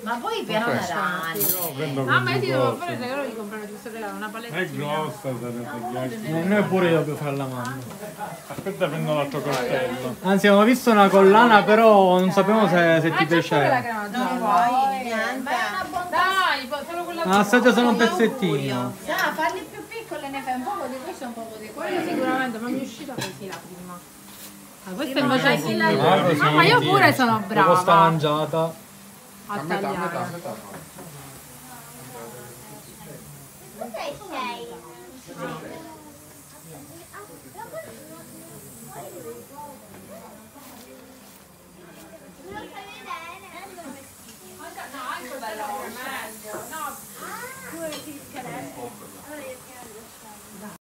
Ma poi piano d'arancio. Ah, ma io ti devo fare il regalo di comprare questo regalo, una palettina. È grossa, sarebbe. Noi pure io devo fare la mamma. Aspetta, prendo l'altro coltello. Anzi, avevo visto una collana, però non sapevamo se ti piaceva. Non vuoi niente. Ma è una bontà. Dai, solo quella Ma assaggia solo un pezzettino. Ah, farli più piccole, ne fai un po' di questo e un po' di quello. quello sicuramente, ma mi è uscita così la prima. Ah, questa Sì, ma invece sì, ah, ma io pure sono Dopo sta brava mangiata. a tagliare. Ok, sei.